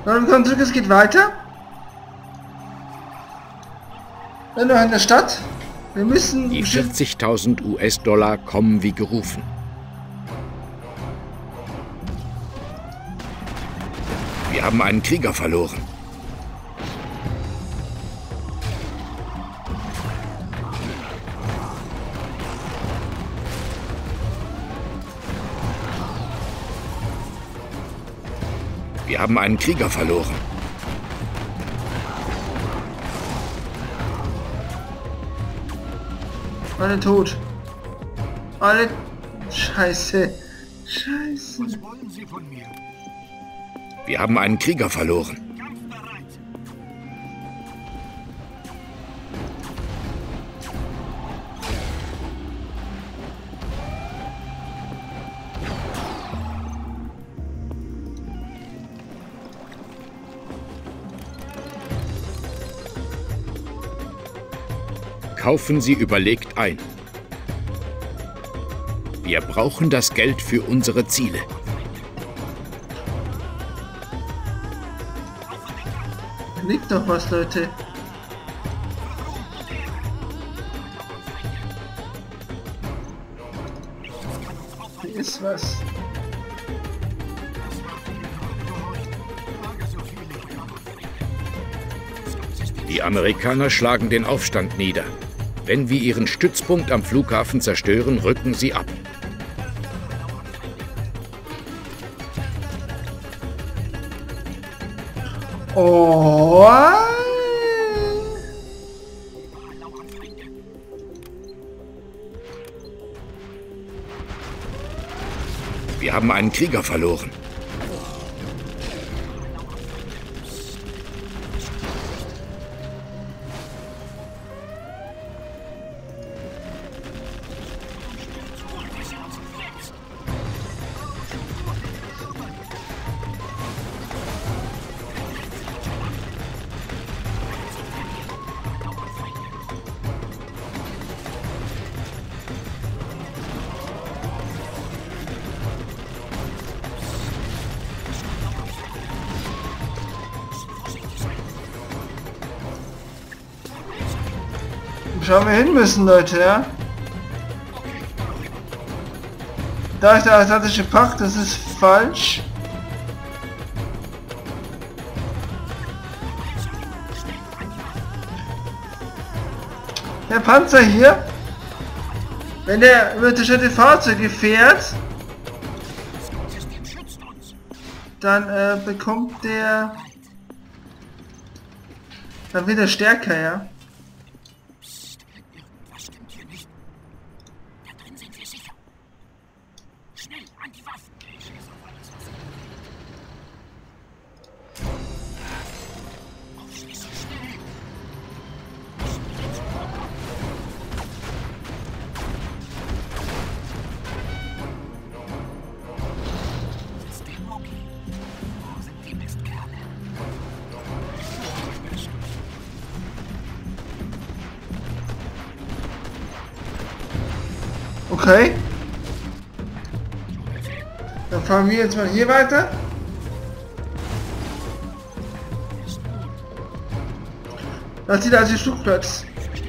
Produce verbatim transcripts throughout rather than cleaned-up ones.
Und wir kommen zurück, es geht weiter. Dann noch in der Stadt. Wir müssen... Die vierzigtausend U S-Dollar kommen wie gerufen. Wir haben einen Krieger verloren. Wir haben einen Krieger verloren. Alle tot. Alle... Scheiße. Scheiße. Was wollen Sie von mir? Wir haben einen Krieger verloren. Kampfbereit. Kaufen Sie überlegt ein. Wir brauchen das Geld für unsere Ziele. Da liegt doch was, Leute. Hier ist was. Die Amerikaner schlagen den Aufstand nieder. Wenn wir ihren Stützpunkt am Flughafen zerstören, rücken sie ab. Oh. Wir haben einen Krieger verloren. Schauen wir hin müssen, Leute, ja? Da ist der asiatische Pakt, das ist falsch. Der Panzer hier, wenn der unterstellte Fahrzeuge fährt, dann äh, bekommt der dann wieder stärker, ja. Irgendwas stimmt hier nicht. Da drin sind wir sicher. Schnell, an die Waffen. Ich schieße auf alles, was ich will. Aufschließen, schnell. Ist der Moki? Wo sind die Mistkerle? Okay. Dann fahren wir jetzt mal hier weiter. Das sieht also Flugplatz.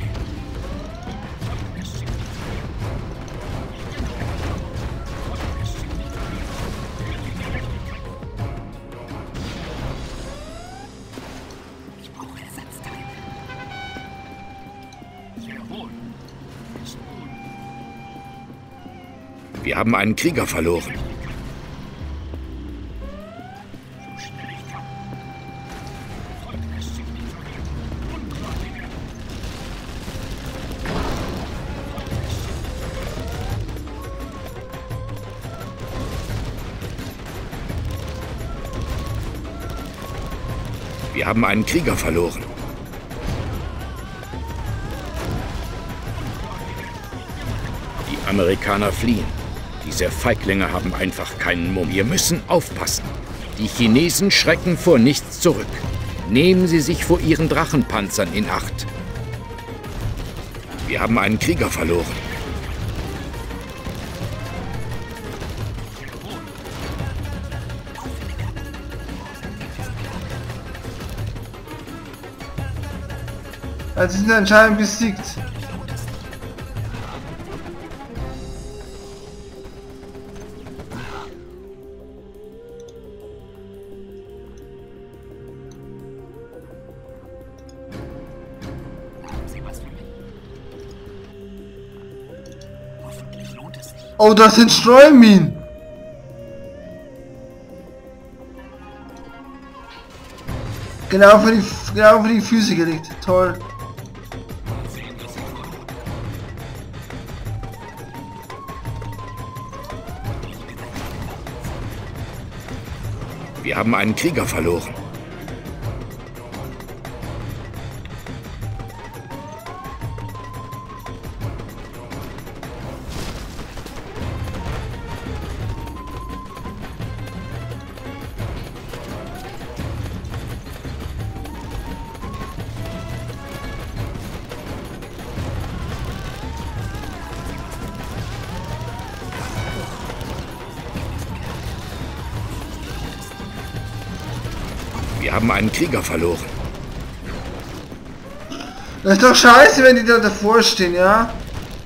Ich brauche Ersatzteile. Sehr wohl. Ist gut. Wir haben einen Krieger verloren. So schnell ich kann. Volk lässt sich nicht verlieren. Ungläubige. Wir haben einen Krieger verloren. Die Amerikaner fliehen. Diese Feiglinge haben einfach keinen Mumm. Wir müssen aufpassen. Die Chinesen schrecken vor nichts zurück. Nehmen Sie sich vor ihren Drachenpanzern in Acht. Wir haben einen Krieger verloren. Also sind anscheinend besiegt. Haben Sie was für mich? Hoffentlich lohnt es sich. Oh, das sind Streuminen. Genau für die, genau für die Füße gelegt. Toll. Wir haben einen Krieger verloren. Wir haben einen Krieger verloren. Das ist doch scheiße, wenn die da davor stehen, ja?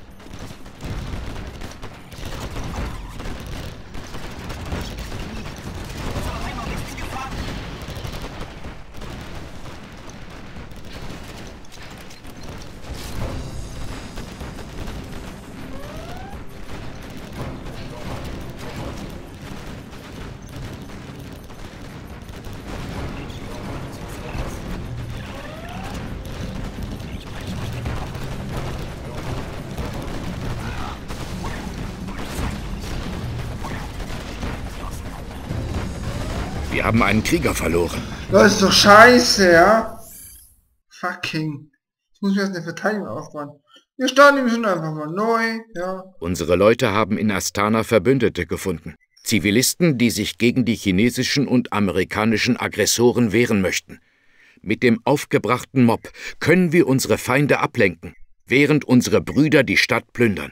Wir haben einen Krieger verloren. Das ist doch scheiße, ja? Fucking. Ich muss mir jetzt eine Verteidigung aufbauen. Wir starten die Mission einfach mal neu, ja. Unsere Leute haben in Astana Verbündete gefunden. Zivilisten, die sich gegen die chinesischen und amerikanischen Aggressoren wehren möchten. Mit dem aufgebrachten Mob können wir unsere Feinde ablenken, während unsere Brüder die Stadt plündern.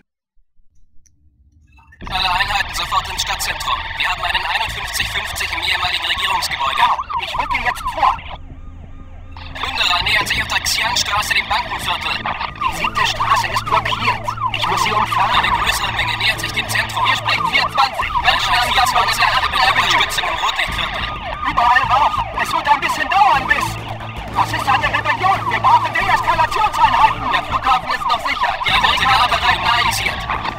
Alle Einheiten sofort ins Stadtzentrum. Wir haben einen einundfünfzig fünfzig im ehemaligen Regierungsgebäude. Ja, ich rücke jetzt vor. Plünderer nähern sich auf der Xianstraße dem Bankenviertel. Die siebte Straße ist blockiert. Ich muss sie umfahren. Eine größere Menge nähert sich dem Zentrum. Hier spricht vierundzwanzig. Menschen am vierundzwanzig Platz Jahre mit der Unterstützung im Rotlichtviertel. Überall Rauch. Es wird ein bisschen dauern bis... Was ist eine Rebellion? Wir brauchen Deeskalationseinheiten. Der Flughafen ist noch sicher. Die Amerikaner bereiten analysiert.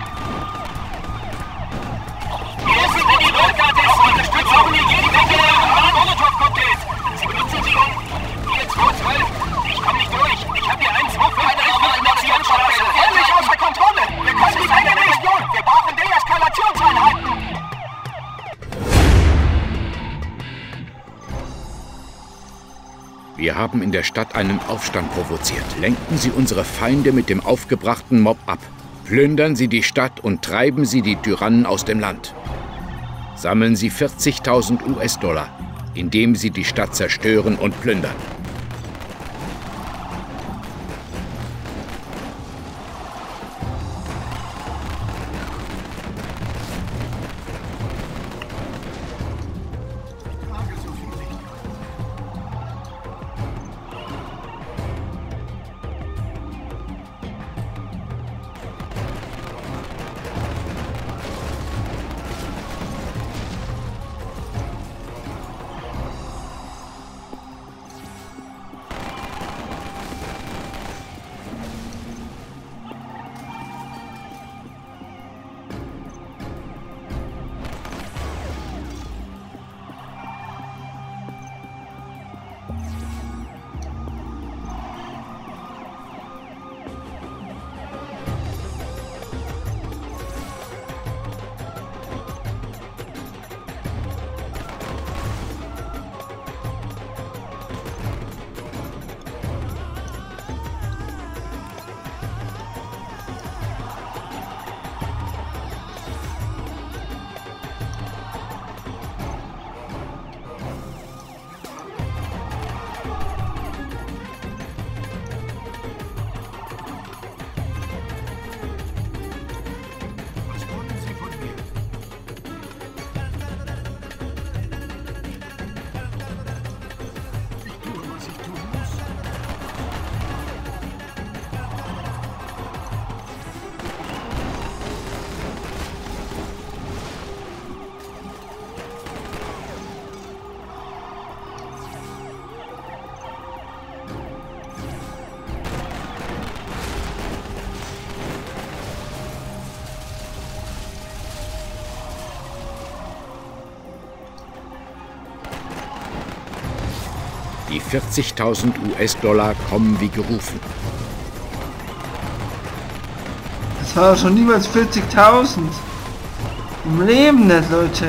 Hier sind die Rückgardisten. Unterstützung hier jede Menge Molotow-Cocktails. Sie benutzen sie um... Hier zwei zwölf. Ich komme nicht durch. Ich habe hier einen zwei für eine Informationsstraße. Völlig außer Kontrolle. Wir können nicht eine Rebellion. Wir brauchen Deeskalationseinheiten. Wir haben in der Stadt einen Aufstand provoziert. Lenken Sie unsere Feinde mit dem aufgebrachten Mob ab. Plündern Sie die Stadt und treiben Sie die Tyrannen aus dem Land. Sammeln Sie vierzigtausend U S-Dollar, indem Sie die Stadt zerstören und plündern. Die vierzigtausend U S-Dollar kommen wie gerufen. Das war schon niemals vierzigtausend. Im Leben nicht, Leute.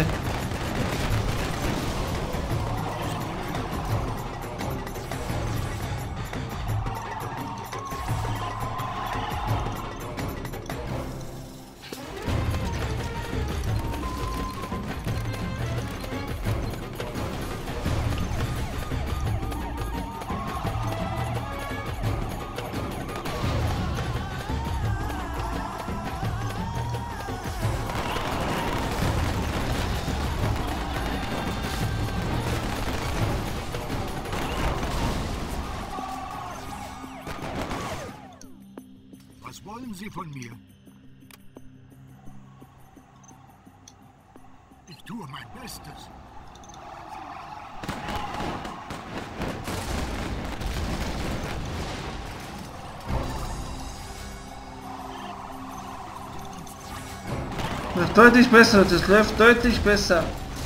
Was wollen Sie von mir? Ich tue mein Bestes. Das ist deutlich besser, das läuft deutlich besser.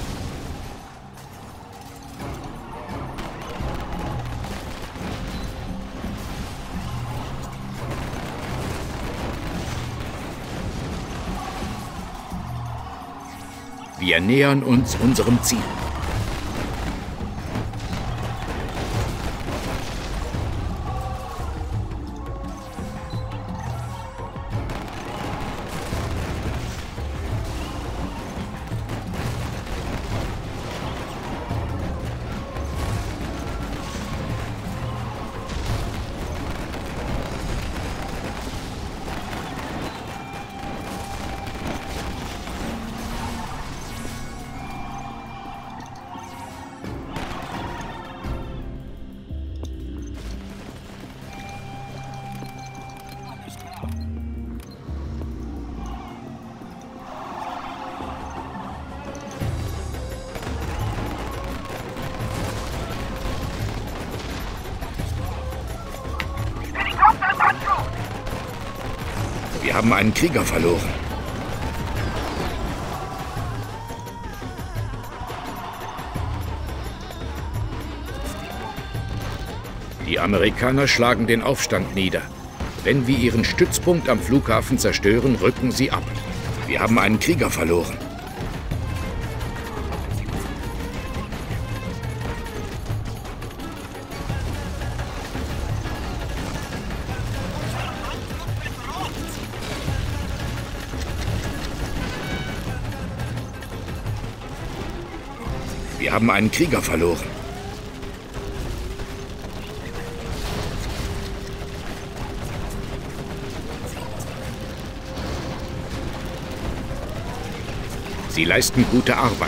Wir nähern uns unserem Ziel. Wir haben einen Krieger verloren. Die Amerikaner schlagen den Aufstand nieder. Wenn wir ihren Stützpunkt am Flughafen zerstören, rücken sie ab. Wir haben einen Krieger verloren. Wir haben einen Krieger verloren. Sie leisten gute Arbeit.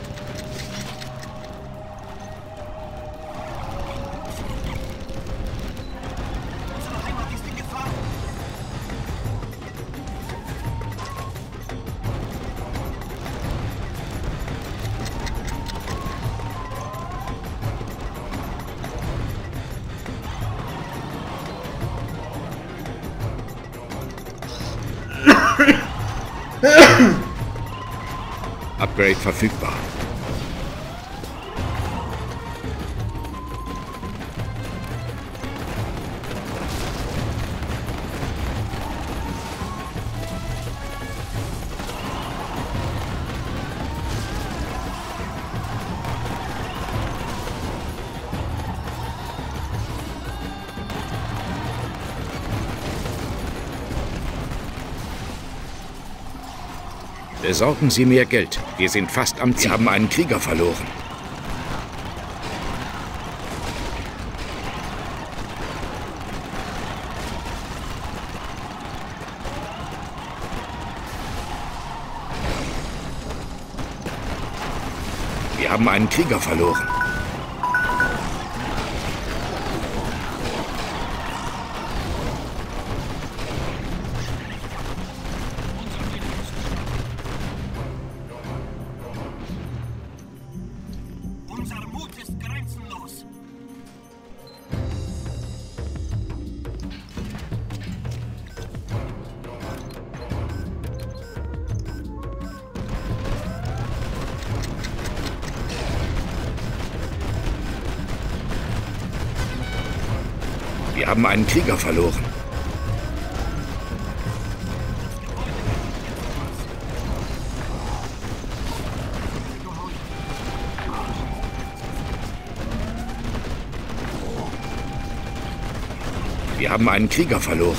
Upgrade verfügbar. Besorgen Sie mehr Geld. Wir sind fast am Ziel. Sie haben einen Krieger verloren. Wir haben einen Krieger verloren. Wir haben einen Krieger verloren. Wir haben einen Krieger verloren.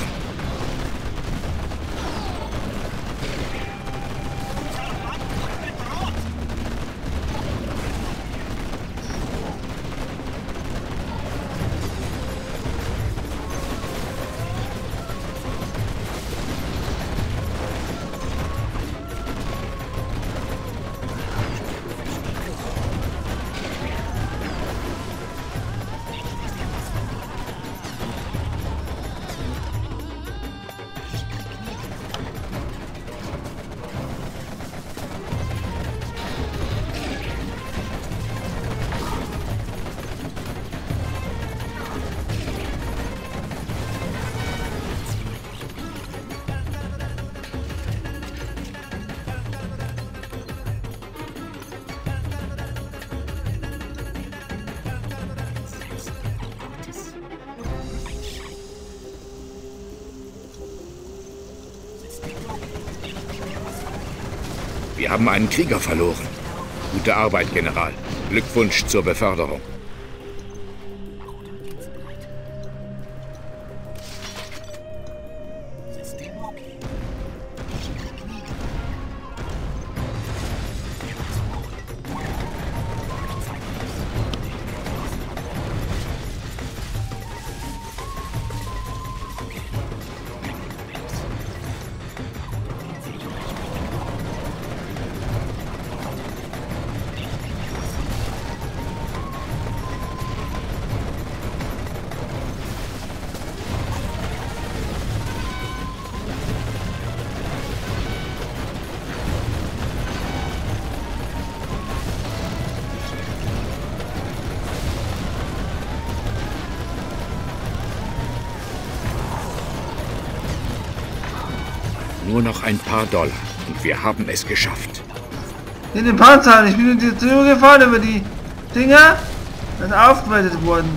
Wir haben einen Krieger verloren. Gute Arbeit, General. Glückwunsch zur Beförderung. Nur noch ein paar Dollar und wir haben es geschafft. In den Panzer, ich bin in die Tür gefahren über die Dinger, das ist aufgewertet worden.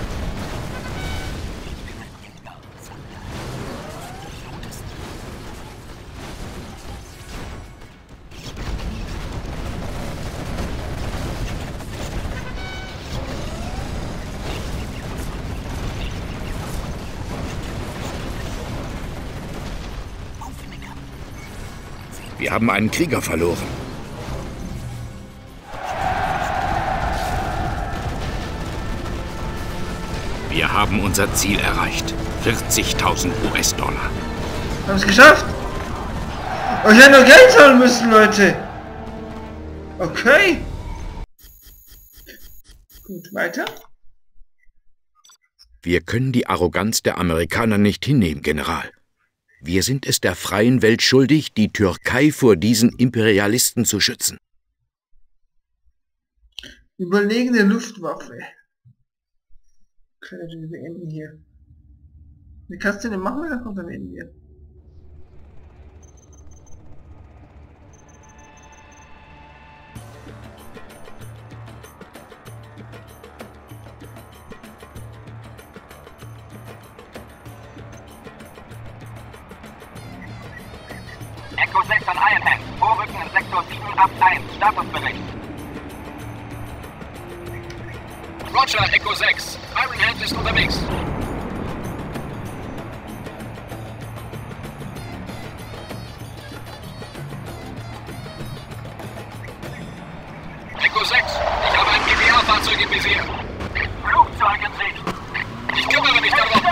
Wir haben einen Krieger verloren. Wir haben unser Ziel erreicht. vierzigtausend U S-Dollar. Haben es geschafft? Oh, ich hätte noch Geld zahlen müssen, Leute. Okay. Gut, weiter. Wir können die Arroganz der Amerikaner nicht hinnehmen, General. Wir sind es der freien Welt schuldig, die Türkei vor diesen Imperialisten zu schützen. Überlegene Luftwaffe. Können wir beenden hier. Wie kannst du denn machen, dann kommt er beenden wir. Echo sechs an Iron Hand. Vorrücken in Sektor sieben acht eins. Statusbericht. Roger, Echo sechs. Iron Hand ist unterwegs. Echo sechs. Ich habe ein G B A-Fahrzeug im Visier. Flugzeug in Sicht. Ich kümmere mich darum.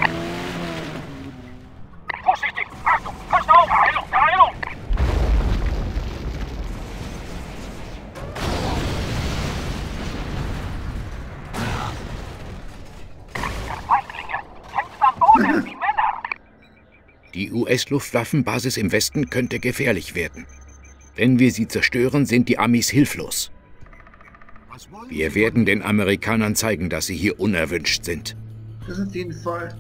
Vorsichtig! Achtung! Pass auf! Heilung! Heilung! Feindlinge! Kämpft am Boden wie Männer! Die U S-Luftwaffenbasis im Westen könnte gefährlich werden. Wenn wir sie zerstören, sind die Amis hilflos. Wir werden den Amerikanern zeigen, dass sie hier unerwünscht sind. Das auf jeden Fall.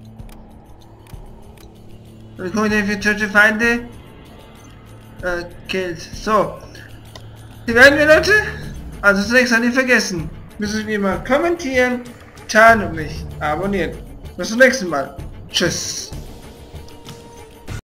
Dann kommen wir für deutsche Feinde. Äh, Geld. So. Die werden wir, Leute. Also zunächst nicht vergessen. Müssen wir mal kommentieren, teilen und mich abonnieren. Bis zum nächsten Mal. Tschüss.